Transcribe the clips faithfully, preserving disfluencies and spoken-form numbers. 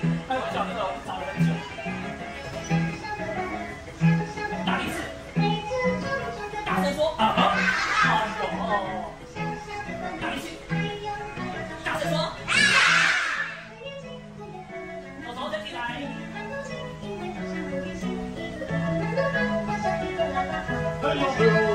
开玩笑，那个我找了很久。打第四，大声说啊啊！哎呦！打第七，大声说啊！手手伸起来。哎呦！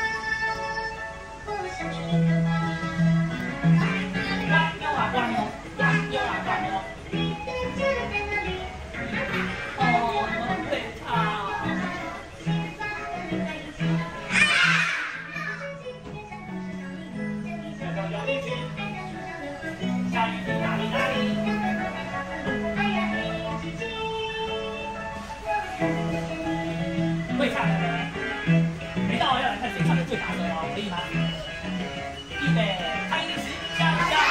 会唱的人，没到要来看谁唱的最大声哦，可以吗？预备，开始，下下。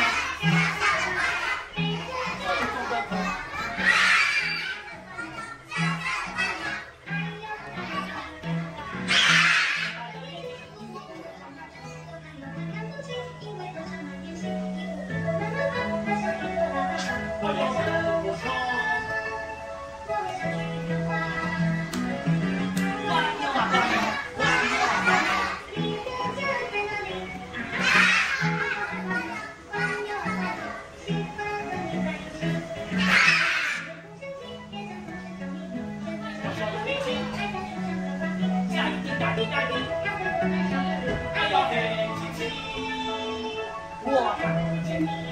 我看不见你。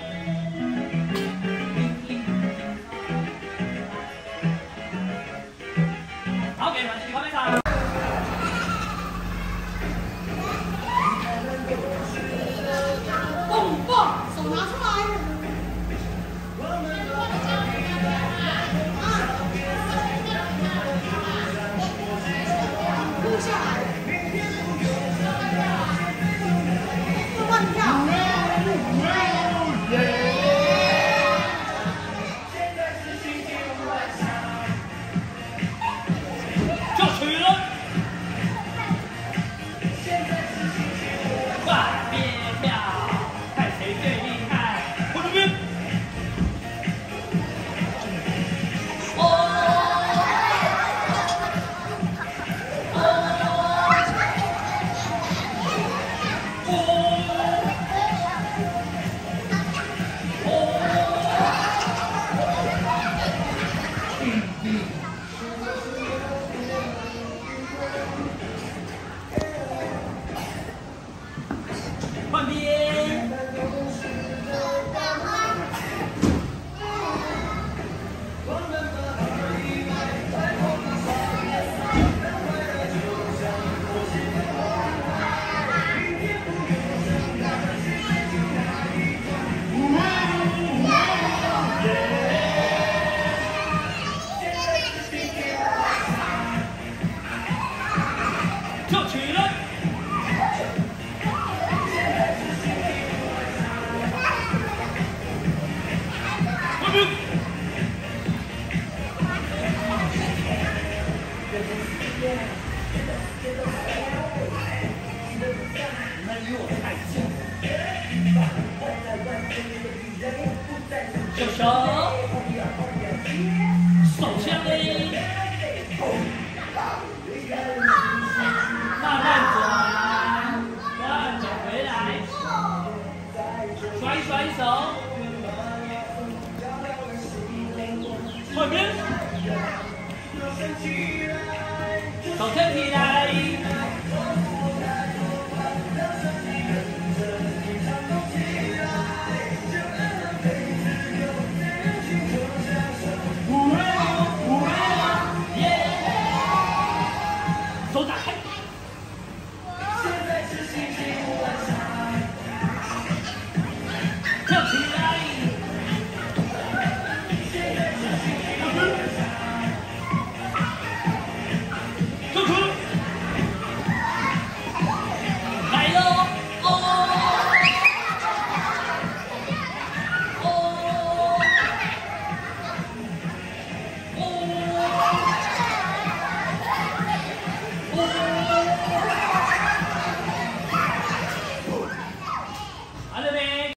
好，给你们继续旁边唱。蹦蹦，手拿出来。录下来。换跳。 换边。就取了。 你们离我太近。手手，手枪嘞，慢慢转，慢走回来，甩甩手，换边，手撑起来。